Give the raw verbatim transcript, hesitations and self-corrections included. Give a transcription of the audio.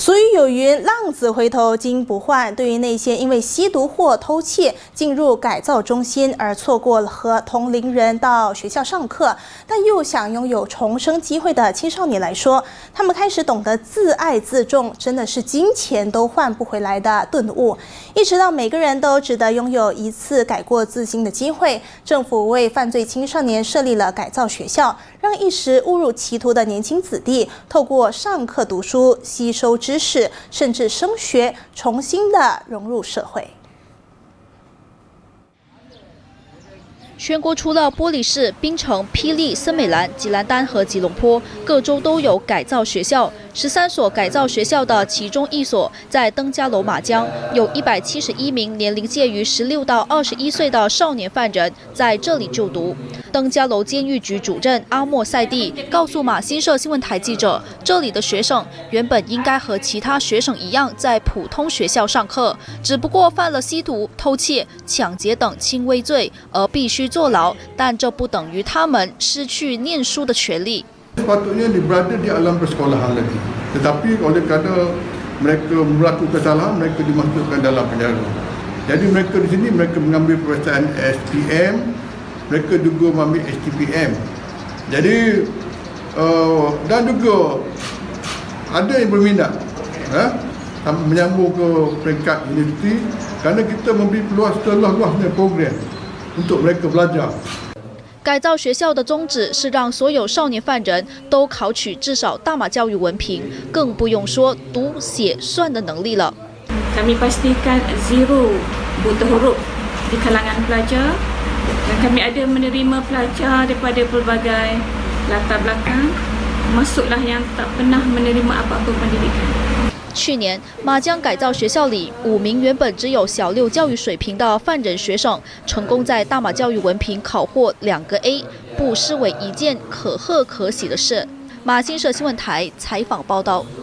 俗语有云：“浪子回头金不换。”对于那些因为吸毒或偷窃进入改造中心而错过了和同龄人到学校上课，但又想拥有重生机会的青少年来说，他们开始懂得自爱自重，真的是金钱都换不回来的顿悟。意识到每个人都值得拥有一次改过自新的机会，政府为犯罪青少年设立了改造学校，让一时误入歧途的年轻子弟透过上课读书、吸收知识，甚至升学，重新的融入社会。 全国除了玻璃市、槟城、霹雳、森美兰、吉兰丹和吉隆坡，各州都有改造学校。十三所改造学校的其中一所在登嘉楼马江，有一百七十一名年龄介于十六到二十一岁的少年犯人在这里就读。登嘉楼监狱局主任阿莫塞蒂告诉马新社新闻台记者，这里的学生原本应该和其他学生一样在普通学校上课，只不过犯了吸毒、偷窃、抢劫等轻微罪而必须坐牢，但这不等于他们失去念书的权利。 Sepatutnya berada di alam persekolahan lagi, tetapi oleh kerana mereka melakukan kesalahan, mereka dimasukkan dalam penjara. Jadi mereka di sini mereka mengambil peperiksaan S P M, mereka juga mengambil S T P M. Jadi uh, dan juga ada yang berminat, eh, menyambung ke peringkat universiti, kerana kita memberi peluang seluas-luasnya program untuk mereka belajar. 改造学校的宗旨是让所有少年犯人都考取至少大马教育文凭，更不用说读写算的能力了。 Kami pastikan zero buta huruf di kalangan pelajar dan kami ada menerima pelajar daripada pelbagai latar belakang, masuklah yang tak pernah menerima apa-apa pendidikan. 去年，马江改造学校里五名原本只有小六教育水平的犯人学生，成功在大马教育文凭考获两个 A， 不失为一件可贺可喜的事。马新社新闻台采访报道。